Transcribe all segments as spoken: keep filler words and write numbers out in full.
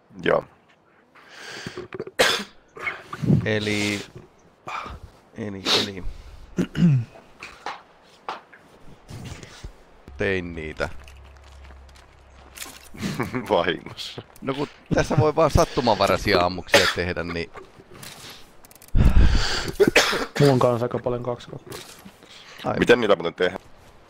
Joo. Eli... Eli, eli... Tein niitä. Vahingossa. No kun tässä voi vaan sattumanvaraisia ammuksia tehdä, niin... Mulla on kanssa aika paljon kaksi kappaletta. Miten niitä muuten tehdään?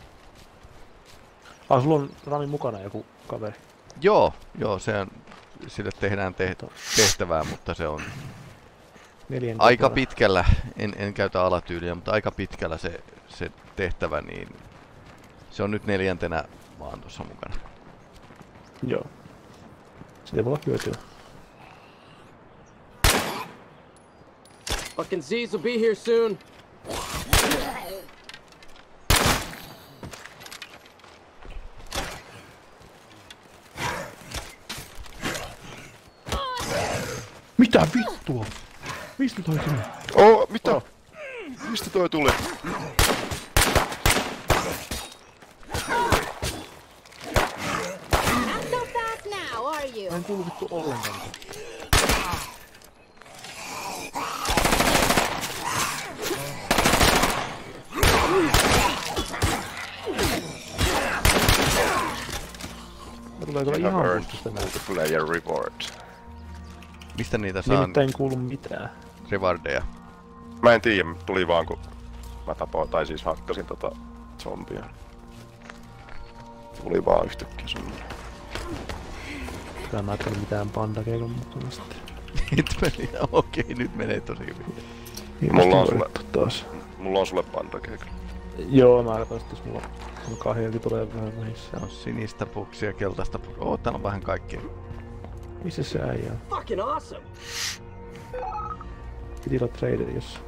Ah, sulla on Rami mukana joku kaveri. Joo, joo, se on... Sille tehdään te tehtävää, mutta se on... Neljän aika kertaa. pitkällä, en, en käytä alatyyliä, mutta aika pitkällä se, se tehtävä, niin... Se on nyt neljäntenä vaan tuossa mukana. Joo. Siitä voi olla hyötyä. Fucking Z's will be here soon. Mitä vittua? Mistä toi tuli? Oh, mitä? Oh. Mistä toi tuli? Mä en kuulu vittu ollenkaan. Mä tulee kyllä ihan puistosta näitä. Player reward. Mistä niitä saa? Nimittäin ei kuulu mitään. Rewardeja. Mä en tiedä, tuli vaan kun mä tapoin, tai siis hakkasin tota zombia. Tuli vaan yhtäkkiä semmoinen. Kyllä mä ajattelin mitään pandakeikon mukana sitten. Nyt meni, okei, nyt menee tosi hyvin. Mulla on sulle, taas. Mulla on sulle pandakeikko. Joo, mä ajattelin, että jos mulla on kahdelkin tulee vähän vähissä. Se on sinistä puksia, keltaista puksia. Oo, täällä on vähän kaikkea. Missä se äijä on? Fucking awesome. Piti olla trader jossain.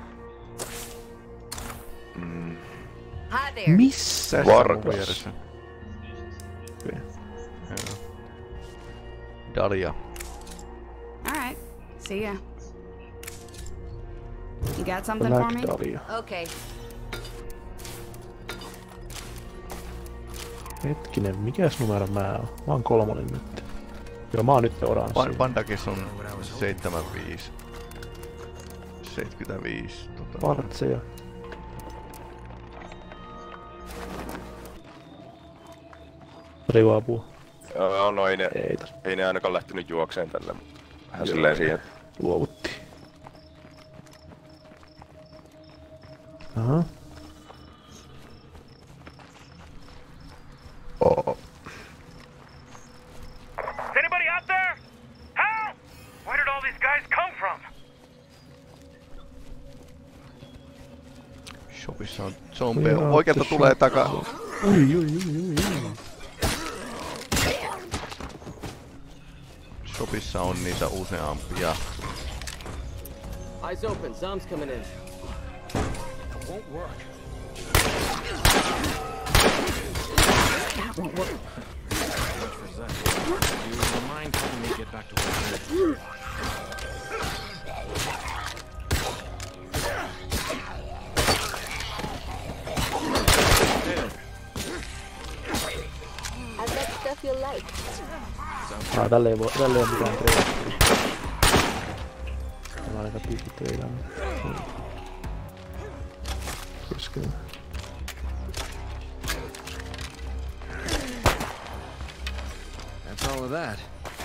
Mm. Missä? Vargas. Okay. Dalia. Alright, see ya. You got something for me? Dalia. Okay. Hetkinen, mikäs numero mä oon? Mä oon kolmonen nyt. Joo, mä oon nyt oranssi. Pandakis on seitsemänkymmentäviisi. seitsemänkymmentäviisi. Tota... Partseja. Tarjoaa apua. Joo, no ei ne, ei, ei ne ainakaan lähtenyt juokseen tänne. Vähän silleen siihen. Luovuttiin. Aha. Oh. Is anybody out there? Help! Where did all these guys come from? Shopissa on zombeja. Oikealta tulee takaa. Ui, ui, ui, ui, ui. Shopissa on niitä useampia. Eyes open, Zom's coming in. Won't work. That won't work. You mind helping me get back to work? I've got stuff you like. Ah, tälle ei voi, tälle ei oo mitään treidää. Täällä on aika tyyppi treidää. Koskee. That's all of that.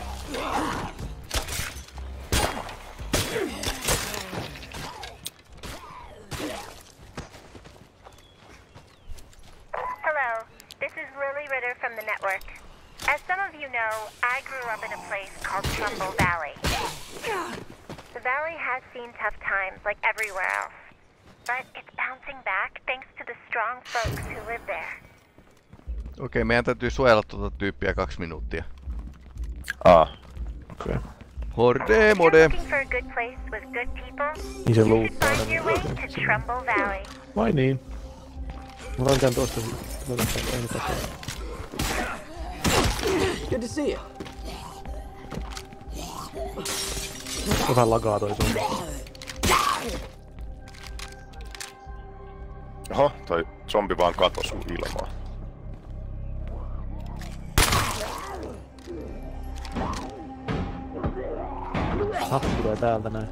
Hello, this is Lily Ritter from the network. As some of you know, I grew up in a place called Trumbull Valley. The valley has seen tough times like everywhere else, but it's bouncing back thanks to the strong folks who live there. Okei, okay, meidän täytyy suojella tuota tyyppiä kaksi minuuttia. Ah. Okei. Okay. Horde mode! Looking for a good place with good people? Niin se You should luuttaa find your way to Trumbull Valley. Vai niin? Mä rankaan tosta. Good to see you. Vähän lagaa toi sun. Oho, toi zombi vaan katosi sun ilmaa. Happi tulee täältä näin.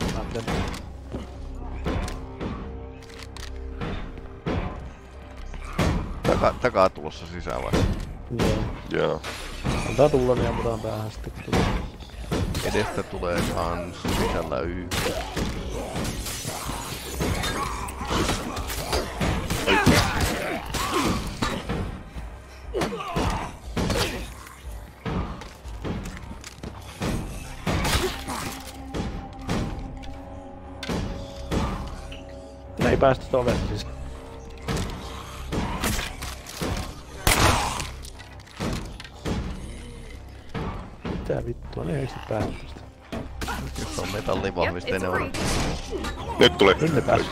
Taka, takaa tulossa sisään vai? Joo. Joo. Antaa tulla, niin ammutaan päähän sitten. Edestä tulee kans sisällä yksi. Ne ei päästä sitä ovesta siis. Mitä vittua, ne ei sitä päästä sitä. Jos on metallivahvisteinen on. Nyt tuli. Nyt ne päästä.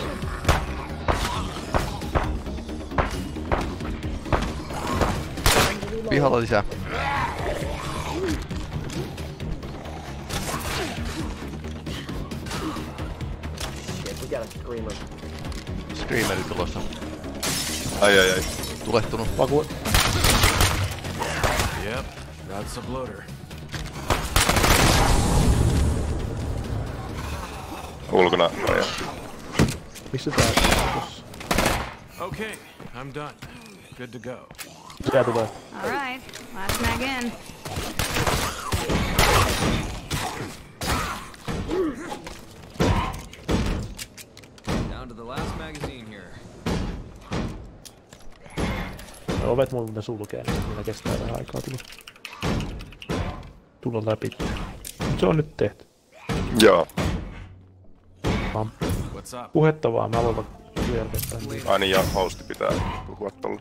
Pihalla lisää. Shit, we got a screamer. Screameri tulossa. Ai ai ai. Tulehtunut. Paku... Yep, that's a bloater. Ulkona raja. Missä tää on? Okay, I'm done. Good to go. Tää tulee. Alright, last mag in. Down to the last magazine here. Ne ovet muuten sulkee, niin niillä kestää vähän aikaa tulla. Tulla läpi. Se on nyt tehty. Joo. Vaan puhetta vaan, mä aloitan vyörytetään. Ai niin, ja hosti pitää puhua tolle.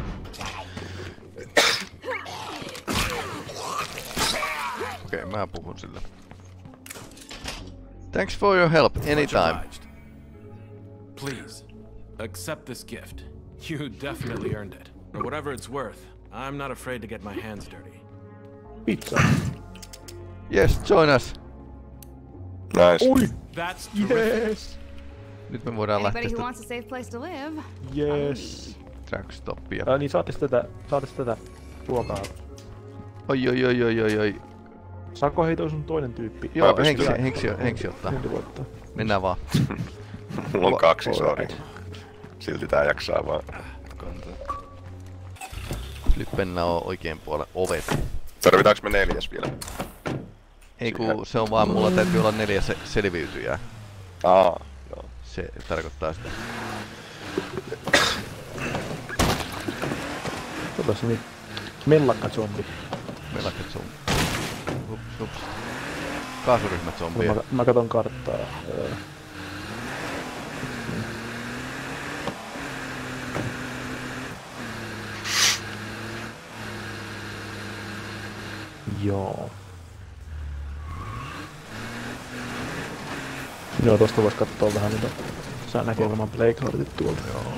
Okei, okay, mä puhun sille. Thanks for your help, anytime. Please, accept this gift. You definitely earned it. For whatever it's worth, I'm not afraid to get my hands dirty. Pizza. Yes, join us. Nice. Oi! That's Yes! Nyt me voidaan lähteä Anybody who sitä wants a safe place to live. Yes! trackstoppia. Ää, niin saatis tätä, saatis tätä ruokaa. Oi oi oi oi oi oi. Saako heitä sun toinen tyyppi? Joo, pystyn. henksi, henksi, henksi ottaa. Henki voittaa. Mennään vaan. Mulla on kaksi, sori. Alright. Silti tää jaksaa vaan. Lyppennä on oikein puolella ovet. Tarvitaanko me neljäs vielä? Ei ku se on vaan, mulla täytyy olla neljä se selviytyjää. Aa, joo. Se tarkoittaa sitä. Otas niin. Mellakka zombi. Mellakka zombi. Hups, hups. Kaasuryhmä zombia. Mä, mä katon karttaa. Öö. Joo. Joo, tosta vois kattoo vähän mitä saa näkee varmaan playcardit tuolta. Joo.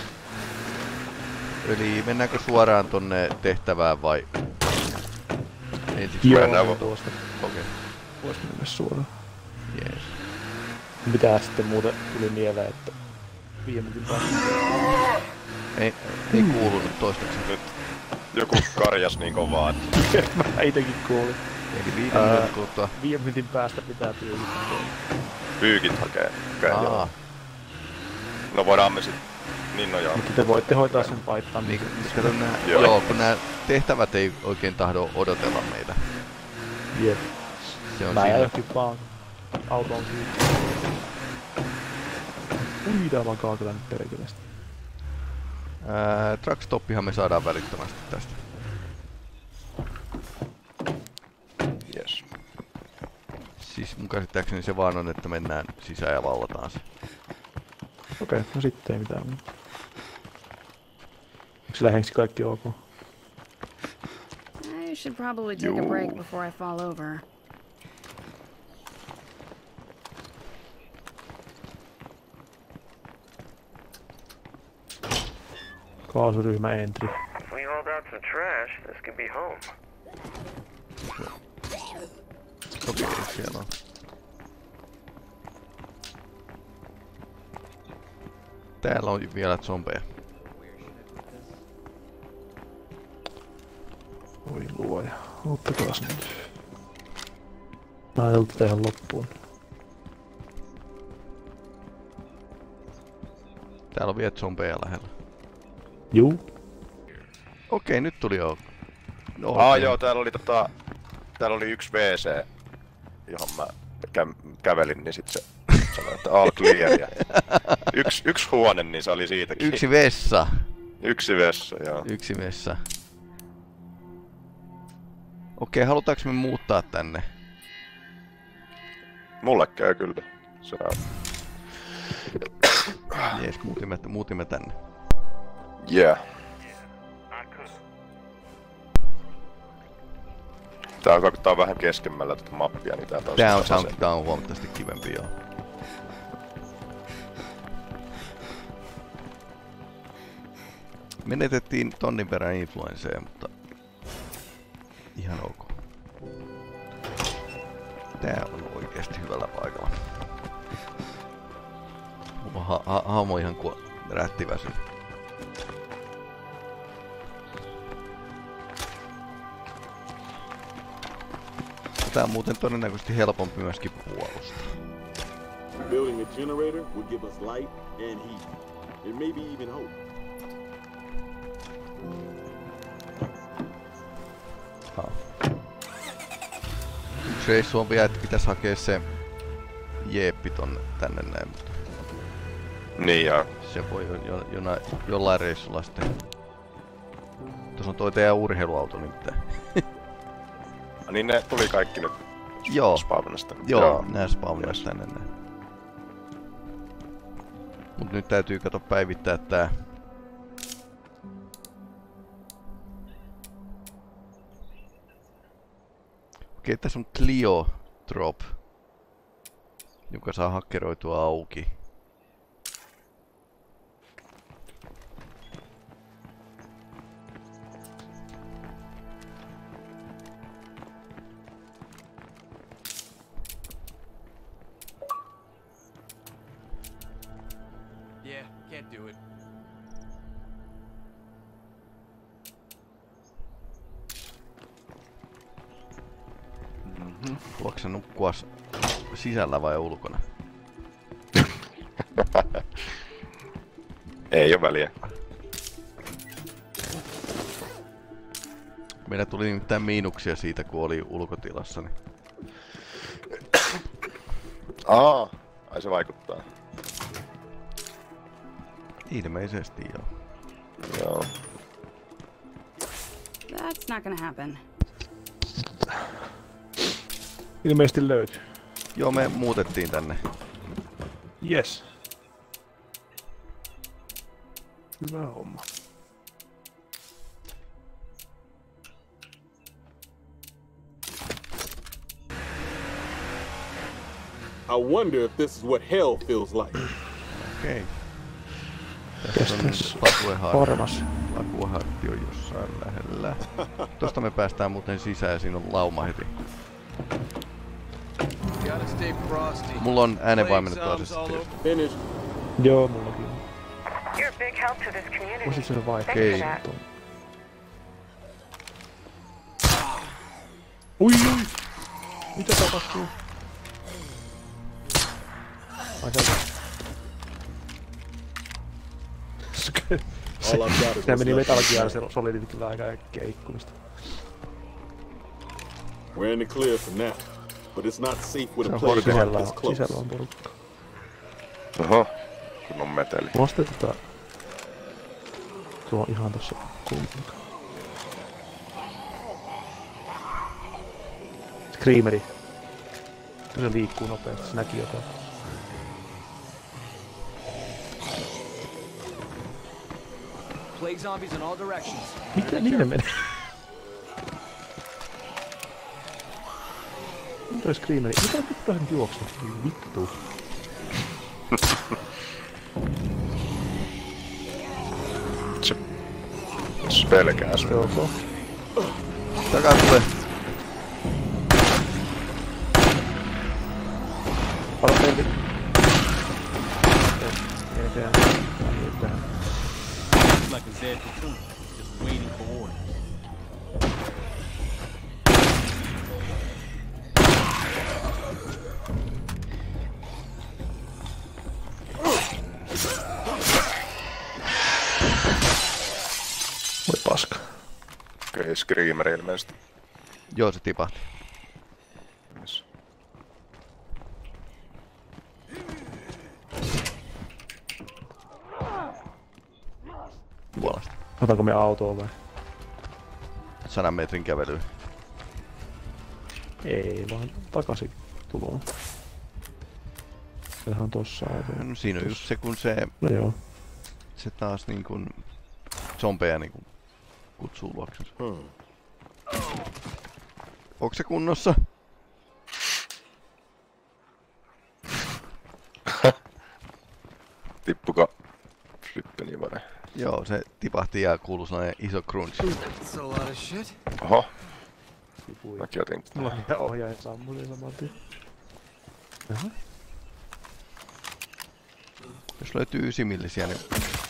Eli mennäänkö suoraan tonne tehtävään vai? Ensiksi Joo, mennään niin tuosta. Okei. Okay. Vois mennä suoraan. Jees. Mitä sitten muuten tuli mieleen, että viime minuutin päästä. Ei, ei kuulunut toistaiseksi. Nyt joku karjas niin kovaa, että... Mä itekin kuulin. Eli viiden minuutin kuluttua. Viime minuutin päästä pitää pyytää. pyykit hakee. Okei, okay, joo. Aa. No voidaan me sit... Niin no joo. Mutta te voitte hoitaa sen paittaan. Niin, kato nää, Joo. joo, kun nää tehtävät ei oikein tahdo odotella meitä. Jep. Se on Mä siinä. johonkin vaan autoon kiinni. Uidaan vaan kaakella nyt perkeleesti. Ää, truckstoppihan me saadaan välittömästi tästä. Yes. Siis mun käsittääkseni se vaan on, että mennään sisään ja vallataan se. Okei, okay, no sitten ei mitään. Onko sillä henksi kaikki ok? I should probably take a break before I fall over. Kaasuryhmä entry. If we hauled out some trash, this could be home. Okei, okay, siellä on. Täällä on vielä zombeja. Oi luoja. Ottakaas nyt. Mä ajattelin tätä ihan loppuun. Täällä on vielä zombeja lähellä. Juu. Okei, nyt tuli jo. No, Aa okei. joo, täällä oli tota... Täällä oli yksi W C, johon mä kä- kävelin, niin sit se sanoi, että all clear. Ja yksi, yksi huone, niin se oli siitäkin. Yksi vessa. Yksi vessa, joo. Yksi vessa. Okei, halutaanko me muuttaa tänne? Mulle käy kyllä. Se on... Jees, muutimme, muutimme tänne. Yeah. Tää on, tää on vähän keskemmällä tätä mappia, niin täältä on Tää on, sitä tää on, tasaisen. tää on huomattavasti kivempi, joo. Menetettiin tonnin verran influensseja, mutta ihan ok. Tää on oikeesti hyvällä paikalla. Mulla ha ha hahmo ihan kuin rättiväsy. Tää on muuten todennäköisesti helpompi myöskin puolustaa. Building a generator would give us light and heat, and maybe even hope. Ha. Yksi reissu on vielä, että pitäis hakea se jeeppi tonne tänne näin, mutta Niin joo. se voi jo, jo, jona, jollain reissulla sitten. Tuossa on toi teidän urheiluauto nyt. Niin ne tuli kaikki nyt Joo. spawnasta. Joo, Joo. Nää spawnas tänne näin. Mut nyt täytyy kato päivittää tää. Okei, tässä on Clio Drop, joka saa hakkeroitua auki. Yeah, can't do it. Haluatko sä nukkua sisällä vai ulkona? Ei oo väliä. Meillä tuli nimittäin miinuksia siitä, kun oli ulkotilassa. Niin... Aa, ai se vaikuttaa. Ilmeisesti joo. Joo. That's not gonna happen. Ilmeisesti löytyy. Joo, me muutettiin tänne. Yes. Hyvä homma. I wonder if this is what hell feels like. Okei. Kes Tässä on tässä? Lakuehartti. Parmas. Lakuehartti on jossain lähellä. Tosta me päästään muuten sisään ja siinä on lauma heti. Gotta stay frosty. Mulla on äänenvaimennettu ase sitten. Finish. Joo, mullakin on. You're a big help to this community. Voisit sen vaihtaa? Okei. Thanks for that. Ui, ui! Mitä tapahtuu? Ai tältä. All I've got is Sehän meni what's left. Metal Gear Solidit kyllä aika äkkiä ikkunista. We're in the clear for now, but it's not safe with a Se on place sisällä, this on, close. sisällä on porukka. Oho, kun on meteli. Mulla on sitten tota... Tuo on ihan tossa kulmalla. Screameri. Se liikkuu nopeasti, se näki jotain. Plague zombies in all directions. Mitä niille meni? Mitä toi Screameri? Mitä vittua sen juoksuu? Vittu. Se... Se pelkää sun. Joo, Takaa tulee. Palo pelti. Ei tehdä. Ei tehdä. Like a Zed platoon, just waiting for orders. oli screameri ilmeisesti. Joo, se tipahti. Yes. Puolesta. Otanko me autoa vai? Sadan metrin kävelyyn. Ei, vaan takaisin tuloon. Sehän on tossa auto. No siinä on just se, kun se, No joo. se taas niin kuin zombeja niin kuin kutsuu luoksensa. Hmm. Onko se kunnossa? Tippuko flippeni vai? Joo, se tipahti ja kuului sellainen iso crunch. That's a lot of shit. Oho, Tipui. mäkin otin. Mulla on ihan ohjaaja sammuli saman tien. Jaha. Jos löytyy ysimillisiä, niin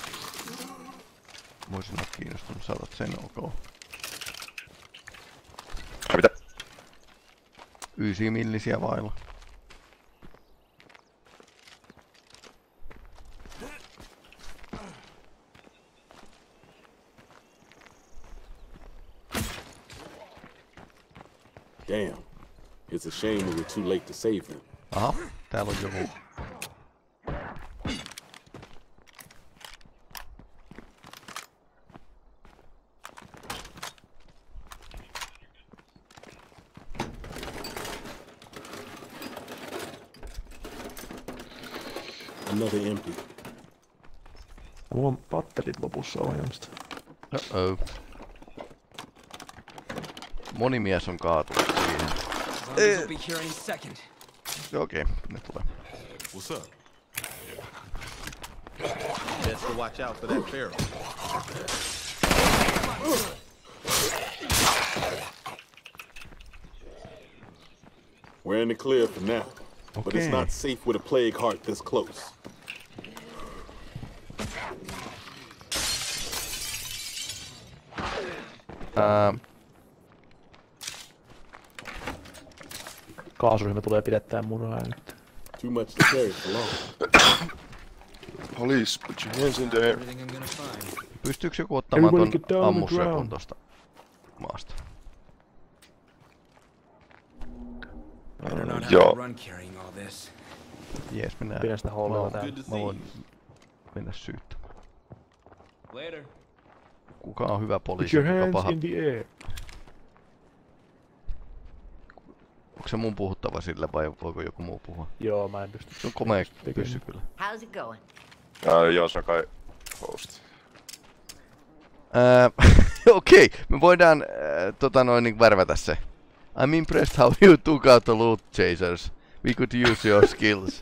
voisin olla kiinnostunut saada sen ok. Ai mitä? Ysimillisiä vailla. Damn. It's a shame we were too late to save them. Aha, täällä on joku. Another empty. Mulla on patterit lopussa ohjelmasta. Uh-oh. Moni mies on kaatunut siihen. Zombies will be here any second. Okei, okay, ne tulee. What's up? Best to watch out for that barrel. We're in the clear for now, but it's Okay. not safe with a plague heart this close. Uh, Kaasuryhmä tulee pidettää munaa nyt. Too much to carry for long. Police, put your hands in the air. Everything I'm gonna find. pystyykö joku ottamaan Everybody ton get down on the ammusrekon ground. tosta maasta? Better not have Joo. to run carrying all this. Jees, mennään. Pidän sitä hollella Mä- täällä. Mä voin mennä syyttämään. Later. Kuka on hyvä Put poliisi, your kuka hands paha? in the air. Onko se mun puhuttava sille vai voiko joku muu puhua? Joo, mä en pysty. Se on komea tekemään. pyssy kyllä. How's it going? Ah, joo, se on kai host. Ää, Okei, okay, me voidaan äh, tota noin niin värvätä se. I'm impressed how you took out the loot chasers. We could use your skills.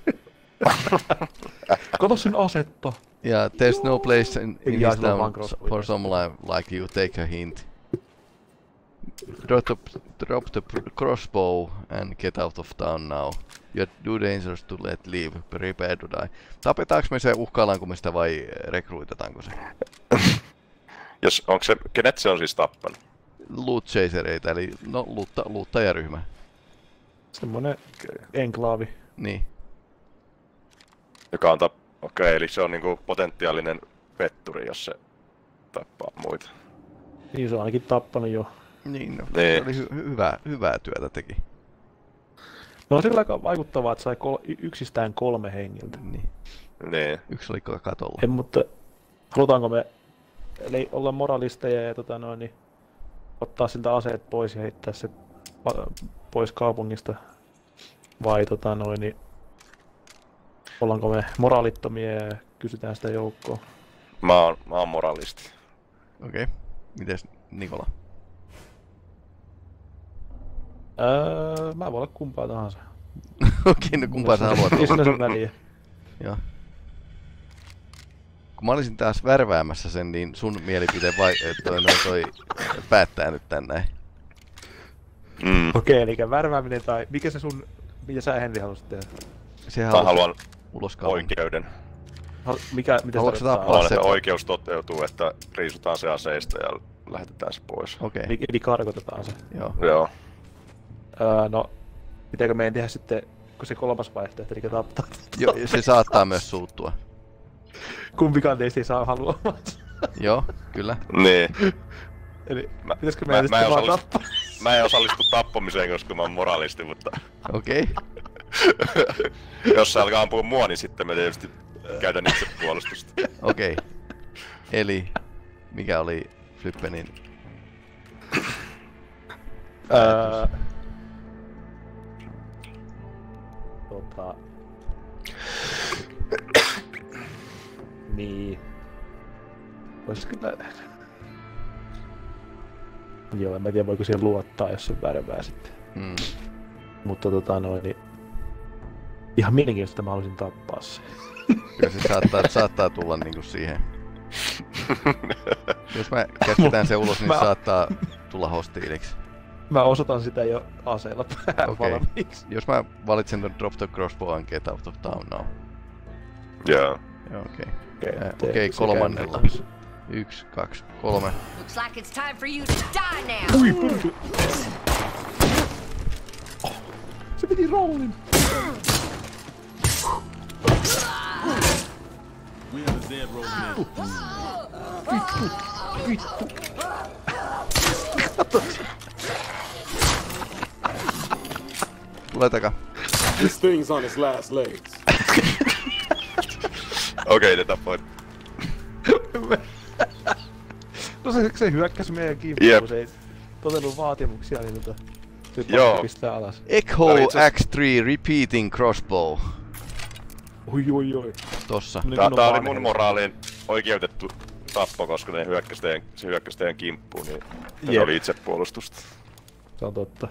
Kato sen asetta. Yeah, there's no place in, in Yeah, this sillä on town vaan s- crossbow. for someone like you. Take a hint. Drop the, drop the pr- crossbow and get out of town now. You're too dangerous to let leave. Prepare to die. Tapetaanko me se, uhkaillaanko me sitä vai rekruitetaanko se? Jos, onko se, kenet se on siis tappanut? Loot chasereita, eli no luutta, luuttajaryhmä. Semmonen enklaavi. Niin. Joka on tap... Okei, okay, eli se on niinku potentiaalinen petturi, jos se tappaa muita. Niin se on ainakin tappanut jo. Niin, no, Niin. se oli hy- hyvää, hyvää työtä teki. No on sillä aika vaikuttavaa, että sai kol- y- yksistään kolme hengiltä. Niin. Niin. Yksi oli katolla. En, mutta halutaanko me eli olla moralisteja ja tota noin, niin ottaa siltä aseet pois ja heittää se pa- pois kaupungista? Vai tota noin, niin ollaanko me moraalittomia ja kysytään sitä joukkoa? Mä oon, mä oon moralisti. Okei. Okay. Mites Nikola? Öö, mä voin olla kumpaa tahansa. Okei, okay, no kumpaa sä haluat Ei olla? sinänsä väliä. Joo. Kun mä olisin taas värväämässä sen, niin sun mielipide vai toi, no, toi päättää nyt tän näin. Mm. Okei, eli värvääminen tai mikä se sun, mitä sä Henri halusit tehdä? Sehän Mä on haluan ulos kaupunki. oikeuden. Hal- Mikä, mitä Haluatko se sä tarkoittaa? tappaa Haluan, se? että oikeus toteutuu, että riisutaan se aseista ja lähetetään se pois. Okei, okay. Eli, eli karkotetaan se. joo. Joo. Öö, no, pitääkö meidän tehdä sitten, kun se kolmas vaihtoehto, eli tappaa? Jo, se saattaa myös suuttua. Kumpikaan teistä ei saa haluamaan. Joo, kyllä. Niin. Eli Mä, pitäisikö mä, meidän mä, en sitten vaan osallistu, tappaa? mä en osallistu tappamiseen, koska mä oon moralisti, mutta... Okei. Okay. Jos se alkaa ampua mua, niin sitten mä tietysti käytän itse puolustusta. Okei. Okay. Eli mikä oli Flippenin... Öö... Tota... Niin... Vois kyllä... Joo, en mä tiedä voiko siihen luottaa, jos se värvää sitten. Mm. Mutta tota noin, niin... Ihan mielenkiintoista mä haluaisin tappaa se. Kyllä se saattaa, saattaa tulla niinku siihen. Jos mä käsketään se ulos, niin mä... saattaa tulla hostiiliksi. Mä osoitan sitä jo aseella päähän okay. valmiiksi. Jos mä valitsen ton Drop the Crossbow and Get Out of Town now. Joo. Joo, okei. Okay. Okei, okay, kolmannella. Yksi, kaksi, kolme. Looks like it's time for you to die now. Ui, pyrky! Oh, se piti rollin! We understand rolling in. Vittu! Vittu! Kato se! Tulee taka. This thing's on its last legs. Okei, ne tappoit. No se, se hyökkäsi meidän kimppuun, yep. Se ei totellut vaatimuksia, niin tota... Nyt Joo. Pistää alas. Echo X three Repeating Crossbow. Oi oi oi. Tossa. Tää, tää oli mun moraaliin oikeutettu tappo, koska ne hyökkäsi teidän, se hyökkäsi teidän kimppuun, niin se oli itsepuolustusta. Se on totta.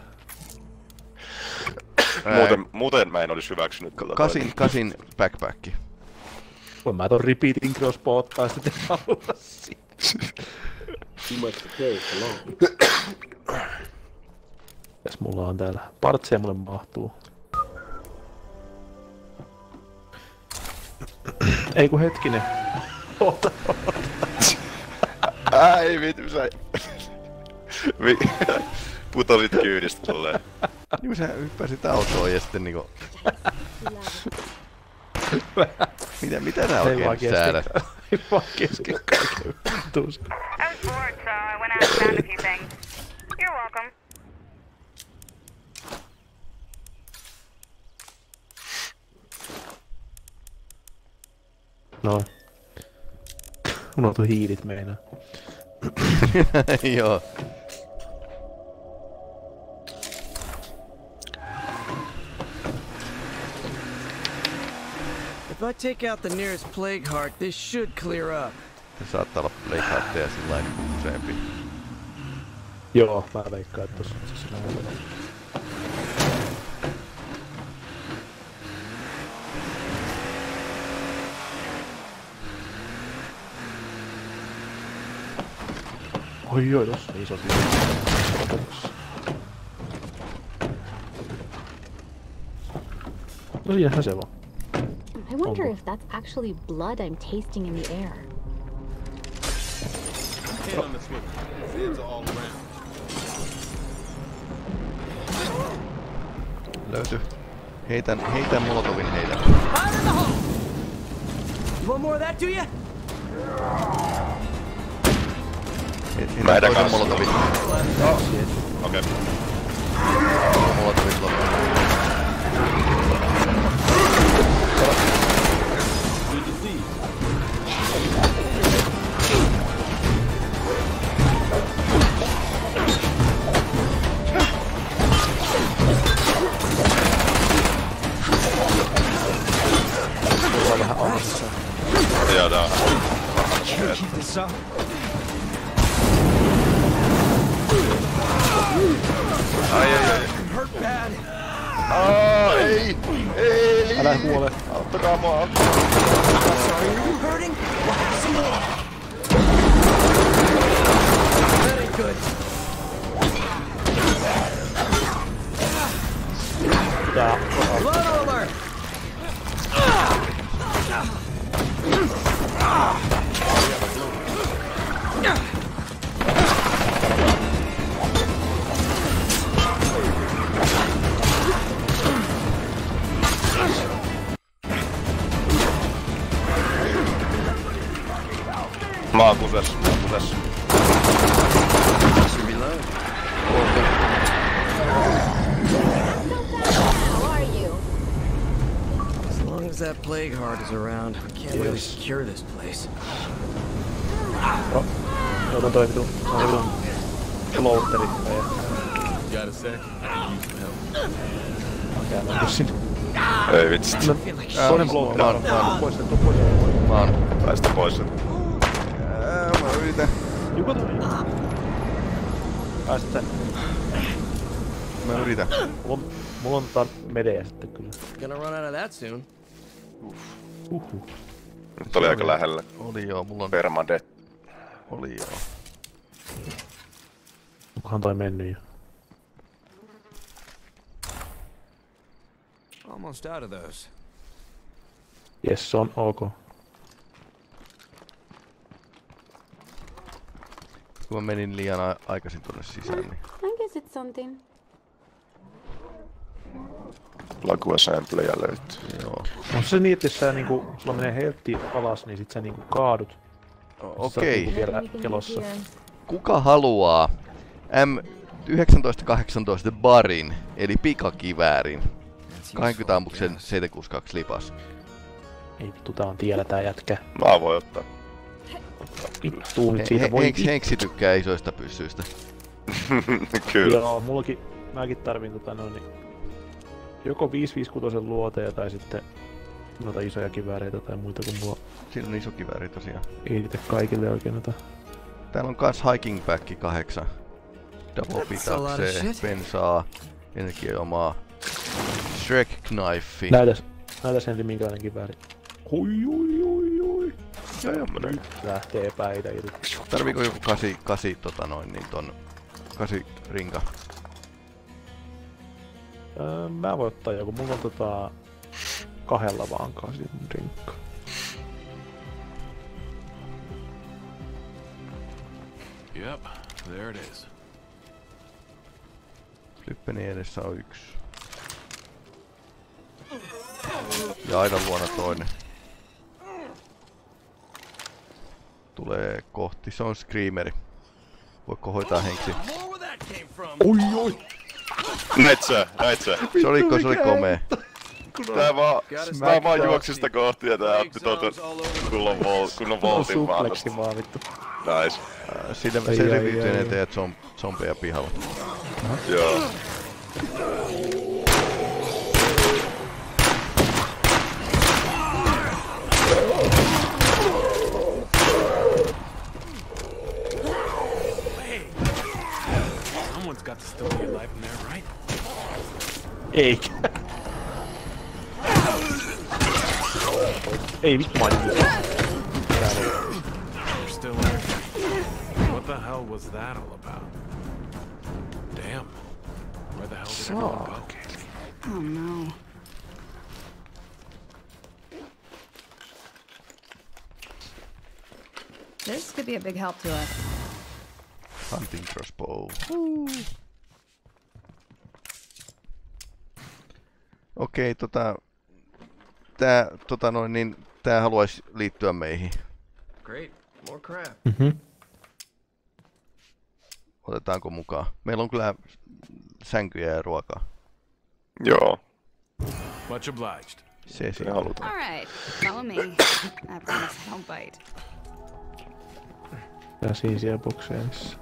Muuten, muuten mä en olis hyväksynyt tätä. Kasin, kasin backpack. Voin mä ton repeating crossbow ottaa sitten haluta siitä. Too much to carry for long. Mitäs mulla on täällä? Partseja mulle mahtuu. Ei kun hetkinen. Ota, ota. Ai vitu sä... Putosit kyydistä tolleen. Niin sä hyppäsit autoon ja sitten niinku... mitä, mitä nää oikein säädät? Ei vaan kesken kaiken vittuus. I was bored, so I went out and found a few things. You're welcome. No. Unohtu hiilit meinaa. Joo. If I take out the nearest plague heart, this should clear up. Se saattaa olla plague heartteja sillain useampi. Joo, mä veikkaan, että tossa on se lähellä. Oi oi, tossa on isot isot. No siinähän se vaan. I wonder if that's actually blood I'm tasting in the air. Hand on the swivel. Hands are all around. Löyty. Heitän, heitän molotovin heidän. Fire in the hole! You want more of that, do ya? Heitän Mä heitän toisen kanssa. molotovin. Okei. Okay. Molotovit loppuun. Good to see you. Mulla on vähän ahdissa. Joo, tää on. Keep this up. Ai ai ai. Hurt bad. Aa, ei! Ei! Älä huole. Auttakaa mua! Sorry, are you hurting? Well, some more. That ain't good. Tää. Blood alert! Mä oon kuses, mä oon kuses. that plague heart is around, we can't really secure this place. Oh, otan toi vitun, toi vitun floateri. Got a sec? I can use some help. Mä käännän sinne. Ei vitsi. No, toinen floateri. Mä oon, mä oon. Pois sen, pois sen. Mä oon. Päästä pois sen. Mä yritän. Juko tuli. Päästä sen. Mä yritän. Mulla on, mulla on tar medejä sitten kyllä. Gonna run out of that soon. Uhuh. Nyt oli aika lähellä. Oli joo, mulla on... Permadeath. Oli joo. Onkohan toi mennyt jo? Almost out of those. Jes, se on ok. Kun mä menin liian a aikaisin tonne sisään, niin... I guess it's something. Lagu assembleja löytyy. Joo. On se niin, että jos sä niinku, sulla menee heltti alas, niin sit sä niinku kaadut. Okei. Niinku vielä kelossa. Kuka haluaa M yhdeksäntoista kahdeksantoista barin, eli pikakiväärin? kaksikymmentä ammuksen seitsemän kuusikymmentäkaksi lipas. Ei vittu, tää on tiellä tää jätkä. Mä voin ottaa. Vittu, nyt siitä voi... Henks, Henksi tykkää isoista pyssyistä. Kyllä. Joo, mullakin, mäkin tarvin tota noin, niin joko viisi viisi kuusi luoteja tai sitten noita isoja kivääreitä tai muita kuin mulla. Siinä on iso kivääri tosiaan. Ei itse kaikille oikein noita. Täällä on kans hiking pack kahdeksan. Double pitaksee, bensaa, energiaomaa. Shrek knife. Näytäs, näytäs ensin minkälainen kivääri. Hui hui hui hui. Ja ja menee. Lähtee päitä irti. Tarviiko joku kasi, kasi tota noin niin ton kasi rinka? Öö, mä voin ottaa joku, mulla on tota kahdella vaan kasi rinkka. Yep, there it is. Flippeni edessä on yksi. Ja aidan luona toinen. Tulee kohti, se on screameri. Voitko hoitaa Henksi? Oi oi! Näit sä, näit sä. Se oli, se oli komea. Tää vaan, mä vaan juoksin sitä kohti ja tää otti tuota kunnon, vol, kunnon voltin vaan tosta. Supleksi vaan vittu. Nice. Äh, Siinä se reviytyy ennen teidät zom, zombeja pihalla. Joo. Someone's got to still be alive in there, right? Eikä. Ei vittu mä You're still there. What the hell was that all about? Damn. Where the hell did everyone go? Oh no. This could be a big help to us. Hunting crossbow. Okei, okay, tota... Tää, tota noin, niin... Tää haluais liittyä meihin. Great, more crap. Mhm. Otetaanko mukaan? Meillä on kyllä sänkyjä ja ruokaa. Joo. Much obliged. Se siinä halutaan. All right, follow me. I promise I don't bite. Ja siisiä bokseja missä.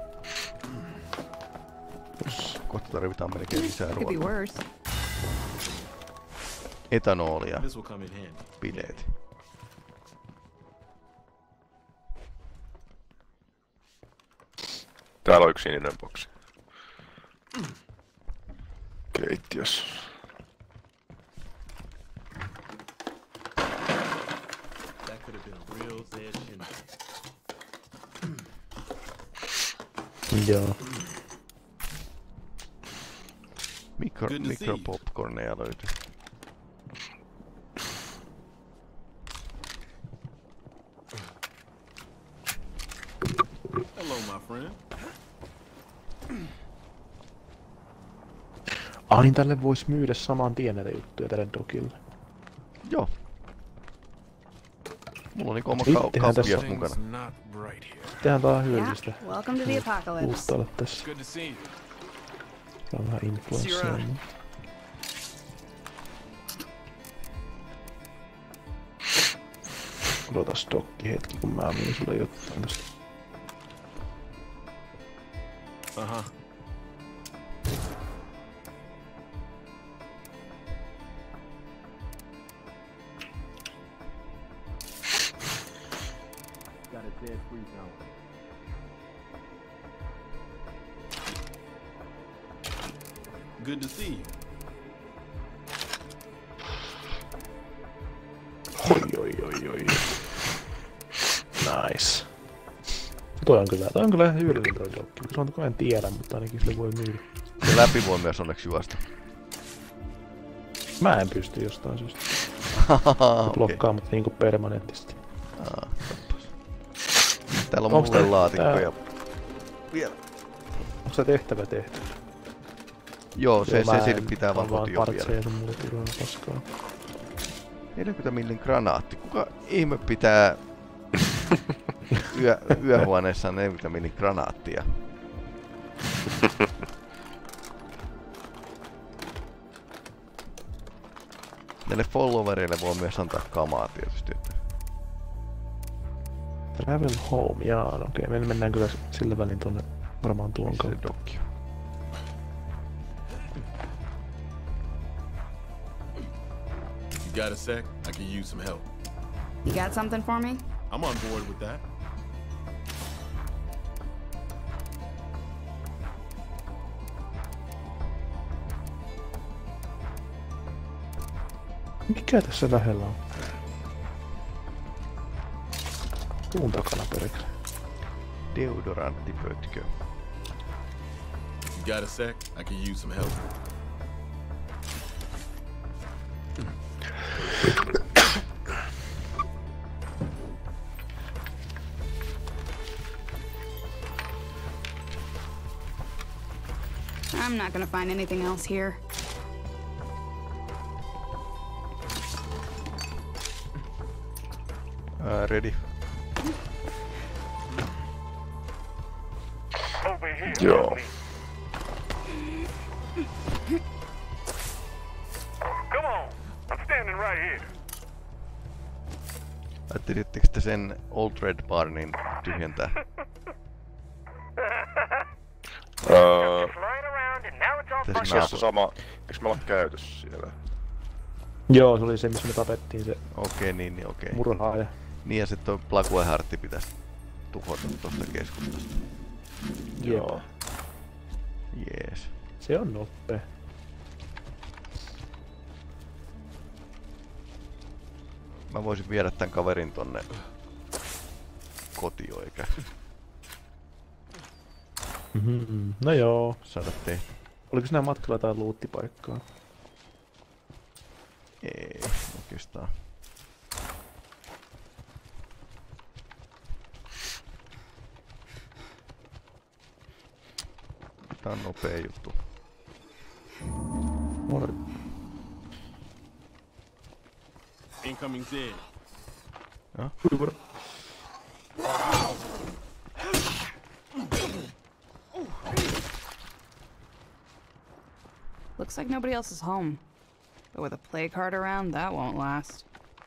Kohta tarvitaan melkein lisää Could be ruokaa. worse. Etanolia. This will come in handy. Bileet. Täällä on yksi sininen boksi. Keittiössä. That could have been a real session. Joo. Mikro, Good to see mikropopcorneja löytyy. Hello, my friend. Ah niin tälle vois myydä saman tien näitä juttuja tälle dogille. Joo. Mulla on niinku oma Sittenhän kau tässä kauppias on- mukana. Tehän tää on hyödyllistä. Yeah, welcome to the apocalypse. Uutta olla tässä. Good to see you. Tää on vähän influenssia. Odotas Dokki hetki, kun mä myin sulle jotain tästä. Aha. Got a dead freeze now. Good to see you. Oi oi oi oi. Nice. Toi on kyllä, toi on kyllä hyödyllinen toi Dokki. Se on, en tiedä, mutta ainakin sille voi myydä. Se läpi voi myös onneksi juosta. Mä en pysty jostain syystä. Blokkaa mut niinku permanentisesti. Aa, täällä on mulle laatikkoja. Vielä. Onko se tehtävä tehtävä? Joo, se, se siinä pitää vaan kotiin vielä. Sun mulle turhaa paskaa. neljäkymmentä millin granaatti. Kuka ihme pitää yö, yöhuoneessa neljäkymmentä millin granaattia? Näille followereille voi myös antaa kamaa tietysti. Travel home, jaa, no okei, me mennään kyllä sillä välin tonne varmaan tuon kautta. Dokki. You got a sec? I can use some help. You got something for me? I'm on board with that. Mikä tässä lähellä on? Tuun takana perkele. Deodoranttipötkö. You got a sec? I can use some help. I'm not gonna find anything else here. Uh, ready. Over here. Joo. Come on. I'm standing right here. Ajattelittekö te sen Old Red Barnin tyhjentää? Öö... Flying around and now it's all Eikö se ole se sama... Eiks me olla käytössä siellä? Joo, se oli se, missä me tapettiin se okei, niin, niin okei. murhaaja. Niin ja sit toi Plaguehartti pitäis tuhota tosta keskustasta. Joo. Jees. Se on nopea. Mä voisin viedä tän kaverin tonne kotioon eikä Mm-hmm. No joo. saada tehty. Oliko sinä matkalla jotain luuttipaikkaa? Ei oikeastaan. Tää on nopea juttu. Moro. Incoming dead. Huh? Looks like nobody else is home. But with a plague heart around, that won't last.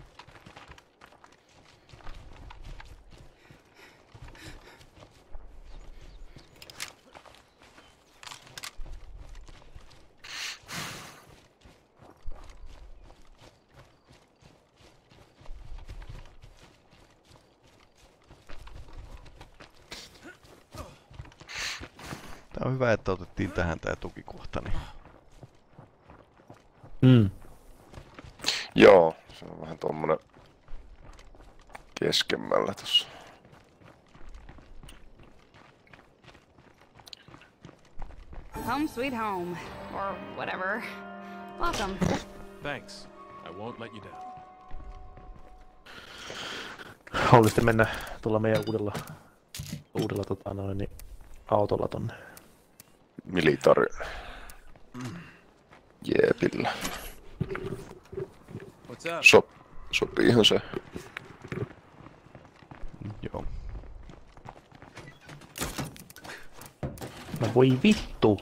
Tää on hyvä, että otettiin tähän tää tukikohta. Niin. Mm. Joo, se on vähän tommonen keskemmällä tossa. Home sweet home. Or whatever. Welcome. Thanks. I won't let you down. Haluaisitte mennä tuolla meidän uudella, uudella tota noin, niin autolla tonne. Militari. Jeepillä. What's up? Sop, sopiihan se. Joo. No voi vittu!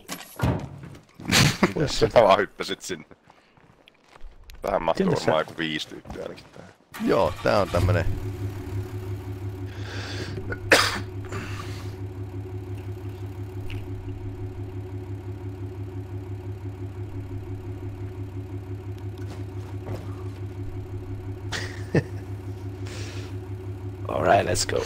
Sä vaan hyppäsit sinne. Tähän mahtuu varmaan joku viisi tyyppiä ainakin tähän. Joo, tää on tämmönen Alright, let's go.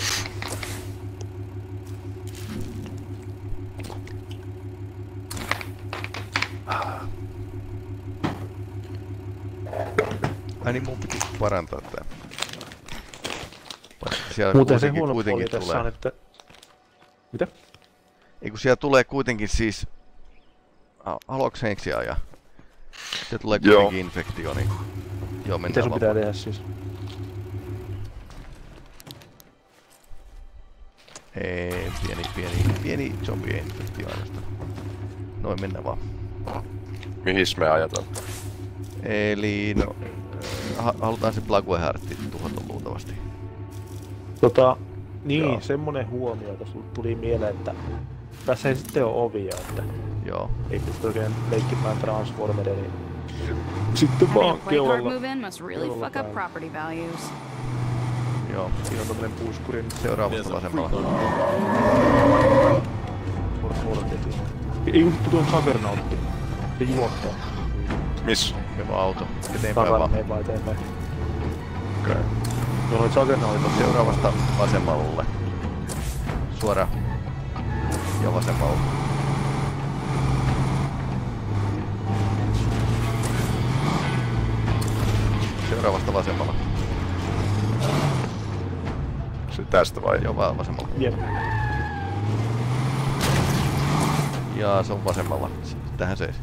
Ai niin, mun piti parantaa tää. Siellä Muuten se kuitenkin, huono kuitenkin puoli tässä tulee. on, että... Mitä? Ei kun siellä tulee kuitenkin siis... Haluatko henksi ajaa? Siellä tulee Joo. kuitenkin infektio, niin... Joo, mennään Mitä sun vaan. pitää tehdä siis? Ei, pieni, pieni, pieni zombie-infektio ainoastaan. Noin, mennään vaan. Mihin me ajetaan? Eli no... Ha halutaan se Plague Heartti tuhota luultavasti. Tota... Niin, Joo. semmonen huomio, että sulle tuli mieleen, että... Tässä ei sitten oo ovia, että... Joo. Ei pysty oikein leikkimään Transformeria, niin... Sitten Having a vaan plague heart keulalla... move in must really keulalla fuck up päin. property values. Joo. Siinä on tommonen puskuri, niin Seuraavasta vasemmalla. Ei just tuon Juggernautti. Se juottaa. Missä? Meillä on auto. Eteenpäin Takana vaan. mene vaan eteenpäin. Okei. Okay. Joo, noit Juggernautit on Seuraavasta vasemmalle. Suora. Ja vasemmalle. Seuraavasta vasemmalla. Se tästä vai? Joo, vaan vasemmalla. Jep. Ja se on vasemmalla. Tähän seis.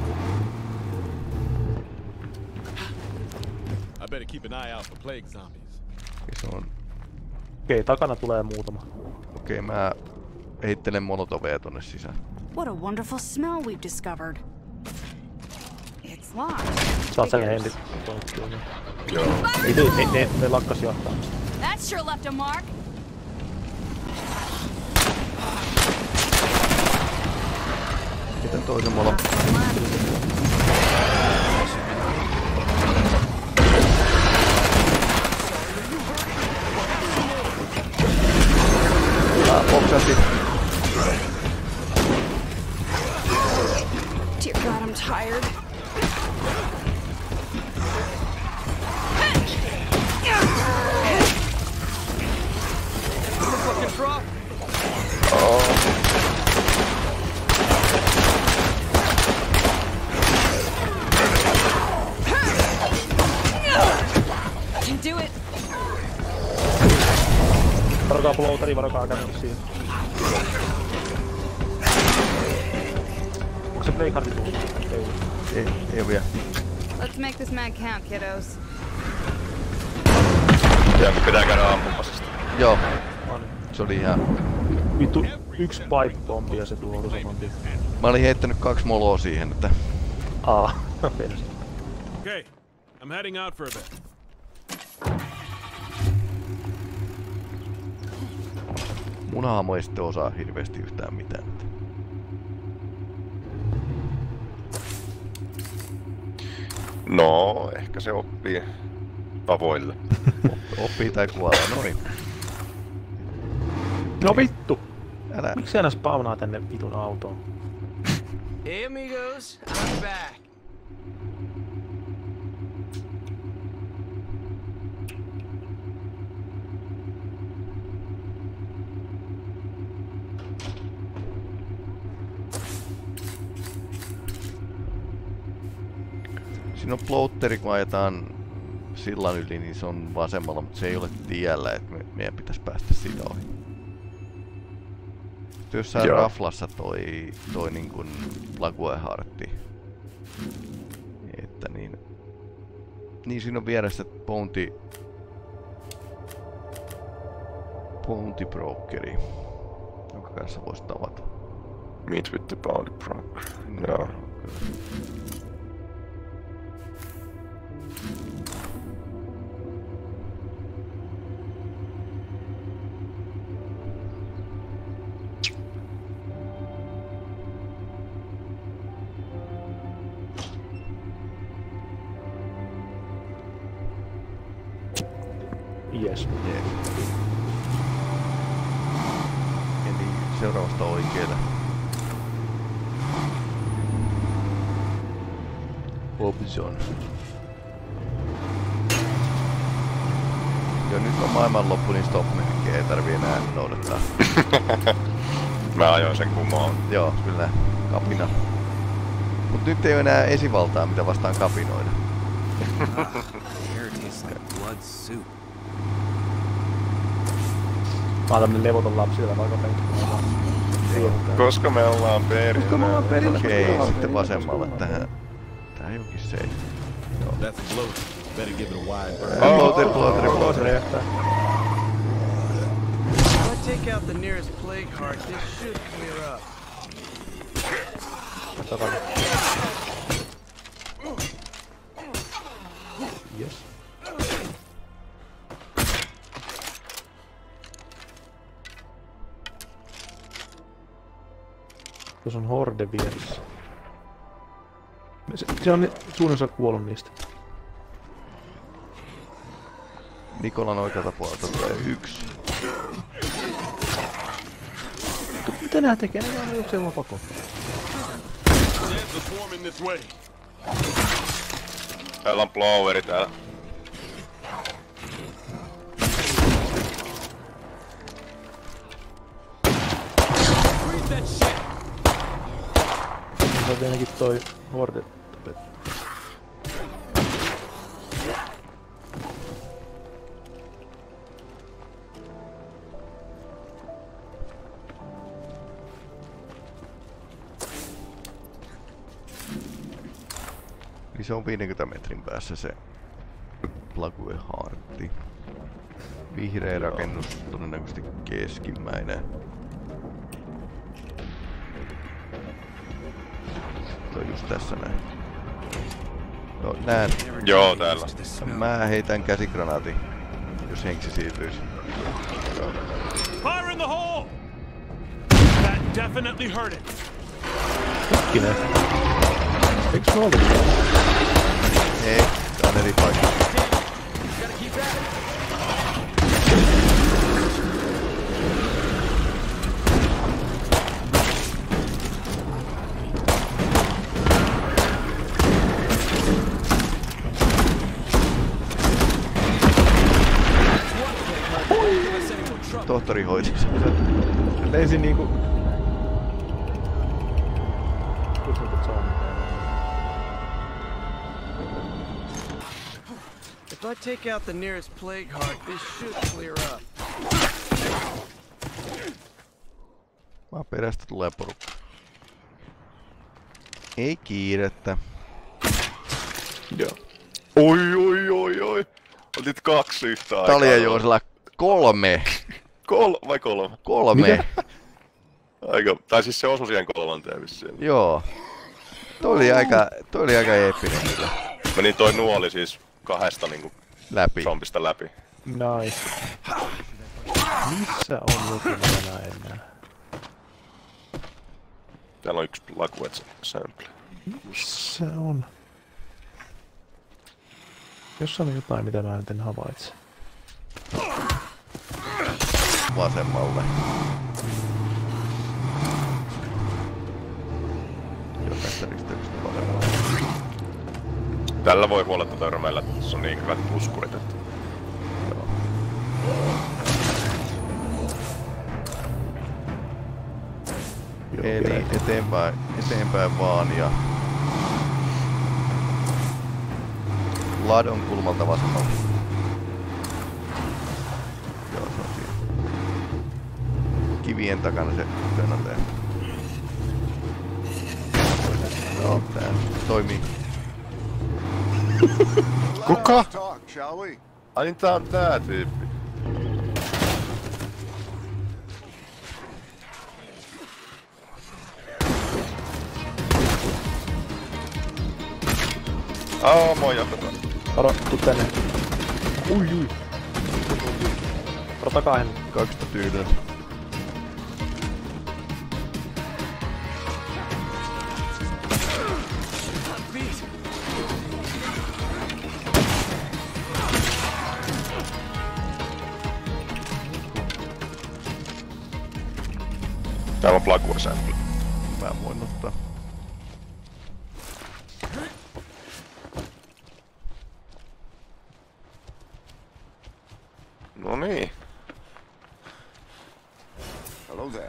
I better keep an eye out for plague zombies. Ja se on... Okei, takana tulee muutama. Okei, mä heittelen molotoveja tonne sisään. What a wonderful smell we've discovered. It's locked. Saat sen Figures. hendit. Joo. Ei, ne, ne, ne lakkas jahtaa. That sure left a mark. Sitten toisen molo. Ah, popsasti. Dear God, I'm tired. Can do it. Varokaa blouteri, varokaa käynnissiin. Onko se playcardi tullut? Ei. Ei, ei oo vielä. Let's make this mag count, kiddos. Ja pitää käydä ampumassa sitä. Joo. Se oli ihan... Vittu, yksi pipe-bombi ja se tuohon saman tien. Mä olin heittänyt kaksi moloa siihen, että... Aa, perus. Okay, I'm heading out for a bit. Mun hahmo ei sitten osaa hirveästi yhtään mitään. No, ehkä se oppii tavoille. Oppii tai kuolee, noin. No vittu! Älä. Miksi aina spawnaa tänne vitun autoon? Hey amigos, I'm back. Siinä on ploutteri, kun ajetaan sillan yli, niin se on vasemmalla, mutta se ei ole tiellä, että me, meidän pitäisi päästä siitä ohi. Jossain Joo. raflassa toi, toi niin kuin Plague Heartti. Että niin... Niin siinä on vieressä Bounty... Bounty Brokeri, jonka kanssa voisi tavata. Meet with the bounty broker. Joo. Yes. Yes. seuraavasta oikealle. Option. Jo nyt on maailmanloppu, niin stop-merkkiä ei tarvii enää noudattaa. Mä ajoin sen kumoon. Joo, kyllä. Kapina. Mut nyt ei oo enää esivaltaa, mitä vastaan kapinoida. Mä oon tämmönen levoton lapsi, jolla vaikka penkkiä. Koska me ollaan perillä. Koska me ollaan perillä. Okei, okay, sitten vasemmalle tähän. Tää ei onkin se. Joo. That's bloated. Better give it a wide berth. Bloated, bloated, bloated. If I take out the nearest plague heart, this should clear up. Yes. Tuossa on horde vieressä. Se, se on suurin osa kuollut niistä. Nikolan oikealta puolelta tulee yksi. Mitä nää tekee? Nää on yksi ilman pakoon. Täällä on bloweri täällä. Se on tietenkin toi horde. Niin se on viidenkymmenen metrin päässä se Plague Heartti. Vihreä rakennus, todennäköisesti keskimmäinen. Se on just tässä näin. No näen. Joo, täällä. Mä heitän käsikranaatin, jos henksi siirtyisi. Fire in the hole! That definitely hurt it. Hetkinen. Eiks me ollut? Ei, tää on eri paikka. Tohtori hoiti sen. Se lensi niinku... If I take out the nearest plague heart, this should clear up. Maaperästä tulee porukka. Ei kiirettä. Joo. Oi oi oi oi. Otit kaksi yhtä aikaa. Taljajoosella kolme. Kol vai kolme? Kolme. Mitä? Aika, tai siis se osui siihen kolmanteen vissiin. Joo. Toi oli aika, toi oli aika eeppinen kyllä. Meni toi nuoli siis kahdesta niinku läpi. zombista läpi. Nice. Missä on joku enää enää? Täällä on yksi Plague sample. Missä on? Jossain on jotain, mitä mä nyt en havaitse. Vasemmalle. Joo, tästä risteyksestä vasemmalle. Tällä voi huoletta törmäillä, että tässä on niin hyvät puskurit, että... Joo. Eli eteenpäin, eteenpäin vaan ja... Ladon kulmalta vasemmalta. Joo, se on siinä. Kivien takana se työnantaja. Joo, tää toimii. Kuka? Ai niin tää on tää tyyppi. Oh, moi jatketaan. Aro, tuu tänne. Ui ui. Aro takaa ennen. Kaksista tyylää. Täällä on Plagua sample. Mä voin ottaa. No niin. Hello there.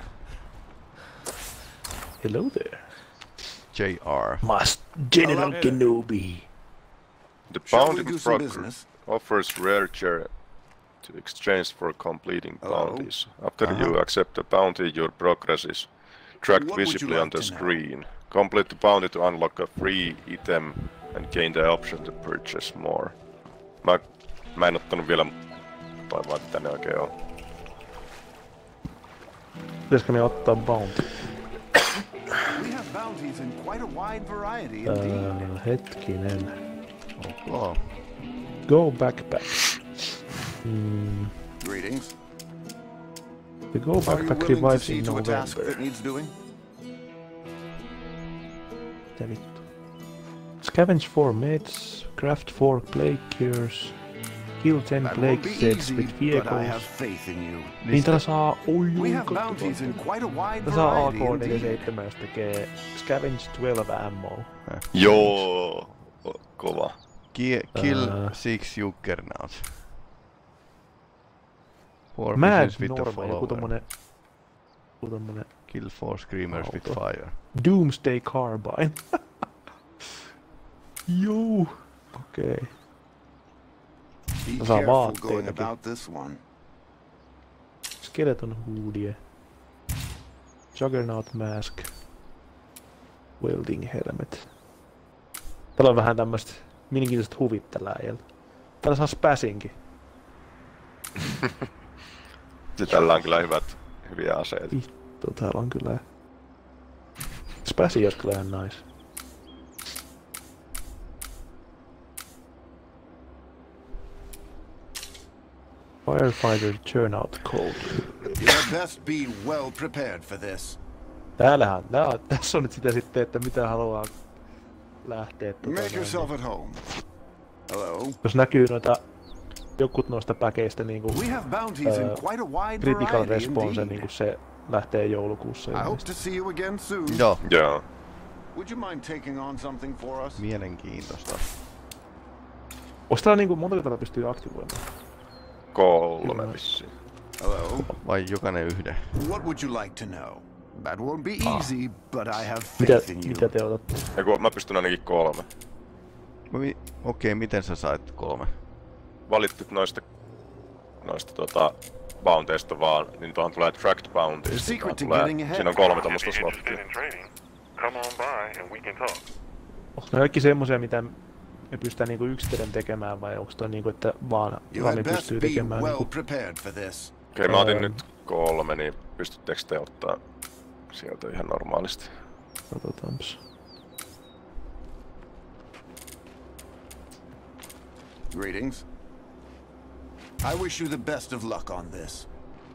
Hello there. J R. Must General Kenobi. The Shall we bounty do some broker business? offers rare share to exchange for completing Hello? bounties. After Uh-huh. you accept the bounty, your progress is tracked What would you visibly on like the to know? screen. Complete the bounty to unlock a free item and gain the option to purchase more. Mä, mä en ottanut vielä vaivaa, että tänne oikein on. Pitäisikö ne ottaa bounty? We have bounties in quite a wide variety indeed. Äh, hetkinen. Okay. Go backpack. Mm, Greetings. the go Are you backpack willing to revives see in to a task November. that needs doing? Mitä vittu? Scavenge four meds, craft four plague cures, kill ten That won't plague be sets easy, with but I have vehicles. faith in you. Niin täällä saa... Oi, We oi, have katso bounties in tuolta. quite a wide Täällä saa A K variety indeed. neljäkymmentäseitsemän, jos tekee Scavenge twelve ammo. Joo, o- kova. Ki kill Uh, six juggernauts. Four Mad missions with the normal, joku follower. tommonen... Joku tommonen... Kill four screamers with auto. fire. Doomsday Carbine. Juu. Okei. Okay. Be Saa careful going vaatteitakin. about this one. Skeleton hoodie. Juggernaut mask. Welding helmet. Täällä on vähän tämmöstä mielenkiintoiset huvit tällä äijällä. Täällä saa späsinkin. Ja tällä on kyllä hyvät, hyviä aseita. Vittu, täällä on kyllä... Späsi olisi kyllä ihan nice. Firefighter turnout code. You had best be well prepared for this. Täällähän, tää on, tässä on nyt sitä sitten, että mitä haluaa lähteä. Tota, Make noin, yourself niin. at home. Hello. Jos näkyy noita jokut noista päkeistä niinku We have bounties in ää, quite a wide critical variety response, indeed. niinku se lähtee joulukuussa. I hope to see you again soon. Joo. Joo. Would you mind taking on something for us? Mielenkiintoista. Onks täällä niinku monta täällä pystyy aktivoimaan? Kolme vissiin. Hello. Vai jokainen yhden? What would you like to know? That won't be Ah. easy, but I have Mitä, faith in you. mitä te otatte? Eiku, mä pystyn ainakin kolme. Mi- Okei, miten sä sait kolme? Valittit noista, noista tota, bounteista vaan, niin tuohon tulee tracked bounties. The secret to tulee, getting ahead. siinä on kolme tommoista slottia. Come on by and we can talk. Onko ne kaikki semmosia, mitä me pystytään niinku yksitellen tekemään vai onko toi niinku, että vaan You Rami had best pystyy be tekemään well niinku... prepared for this. Okei, mä otin Ähm. nyt kolme, niin pystyttekö te ottaa sieltä ihan normaalisti? Katsotaanpas. Greetings. I wish you the best of luck on this.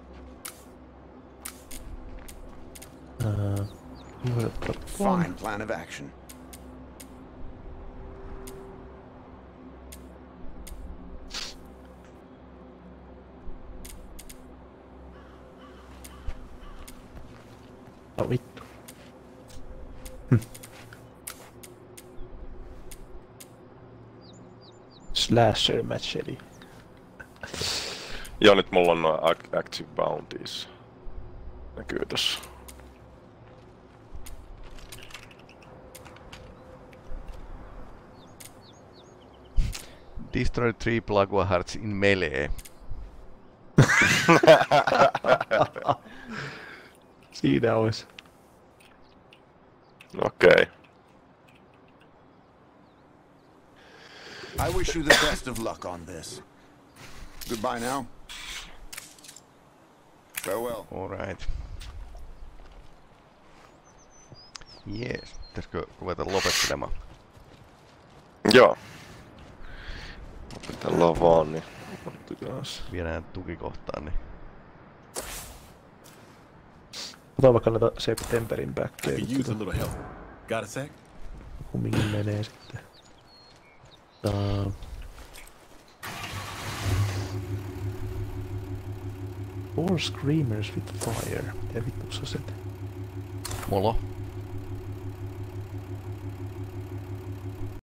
Uh, Fine plan of action. Oh, vittu. Hm. Slasher machete. Joo, nyt mulla on noin act- active bounties. Näkyy tossa. Destroy three Plagua hearts in melee. Siinä ois. Okei. Okay. I wish you the best of luck on this. Goodbye now. Farewell. Alright. Jees. Pitäisikö ruveta lopettelemaan? Joo. Otetaan vaan, niin Ottakas. Viedään tukikohtaan, niin... Ota vaikka näitä Septemberin I backkejä. could use a little help. Got a sec? Kumminkin menee sitten. Uh, Four screamers with fire. Mitä vittu se on? Molo.